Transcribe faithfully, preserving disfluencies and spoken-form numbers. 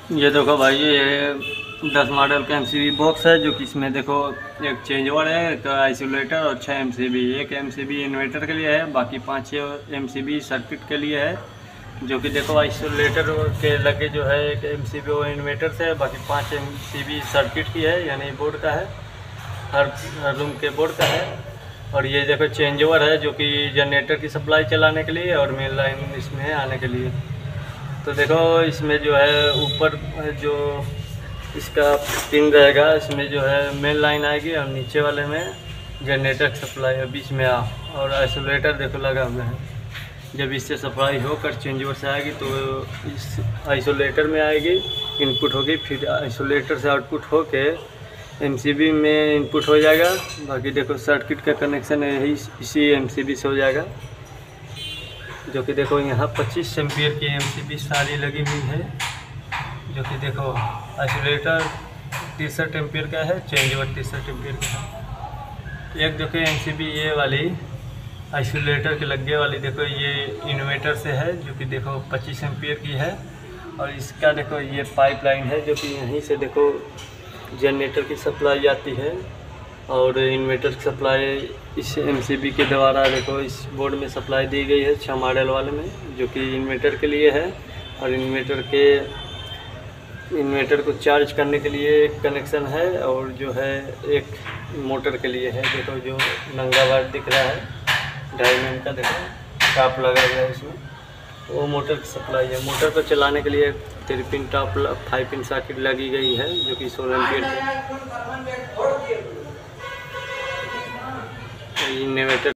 ये देखो भाई, ये दस मॉडल का एमसीबी बॉक्स है, जो कि इसमें देखो एक चेंज ओवर है, एक आइसोलेटर और छः एमसीबी। एक एमसीबी इन्वर्टर के लिए है, बाकी पाँच छः एमसीबी सर्किट के लिए है। जो कि देखो आइसोलेटर के लगे जो है एक एमसीबी वो इन्वर्टर से है, बाकी पाँच एमसीबी सर्किट की है, यानी बोर्ड का है, हर हर रूम के बोर्ड का है। और ये देखो चेंज ओवर है, जो कि जनरेटर की सप्लाई चलाने के लिए और मेन लाइन इसमें है आने के लिए। तो देखो इसमें जो है ऊपर जो इसका पिन रहेगा, इसमें जो है मेन लाइन आएगी और नीचे वाले में जनरेटर की सप्लाई है, बीच में आ और आइसोलेटर देखो लगा हुआ है। जब इससे सप्लाई होकर चेंज ओवर से आएगी तो इस आइसोलेटर में आएगी, इनपुट होगी, फिर आइसोलेटर से आउटपुट होके एमसीबी में इनपुट हो जाएगा। बाकी देखो सर्किट का कनेक्शन यही इसी एमसीबी से हो जाएगा। जो कि देखो यहाँ पच्चीस एम्पियर की एमसीबी सारी लगी हुई है। जो कि देखो आइसोलेटर तिरसठ एम्पियर का है, चेंज ओवर तिरसठ एम्पियर का है। एक देखो एमसीबी ये वाली आइसोलेटर के लगे वाली देखो ये इन्वर्टर से है, जो कि देखो पच्चीस एम्पियर की है। और इसका देखो ये पाइपलाइन है, जो कि यहीं से देखो जनरेटर की सप्लाई आती है और इन्वर्टर की सप्लाई इस एमसीबी के द्वारा देखो इस बोर्ड में सप्लाई दी गई है, छः मॉडल वाले में, जो कि इन्वर्टर के लिए है। और इन्वर्टर के इन्वर्टर को चार्ज करने के लिए एक कनेक्शन है, और जो है एक मोटर के लिए है। देखो जो नंगा वायर दिख रहा है ढाई एम एम का, देखो टॉप लगा गया है इसमें, वो मोटर की सप्लाई है। मोटर को चलाने के लिए three pin top five pin socket लगी गई है, जो कि सोलह एम्पियर है। इन्वर्टर